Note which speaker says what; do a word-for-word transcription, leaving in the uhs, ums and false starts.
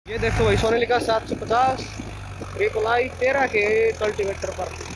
Speaker 1: ये देखो भाई सोनालिका सात सौ पचास रिप्लाई तेरह के कल्टीवेटर पर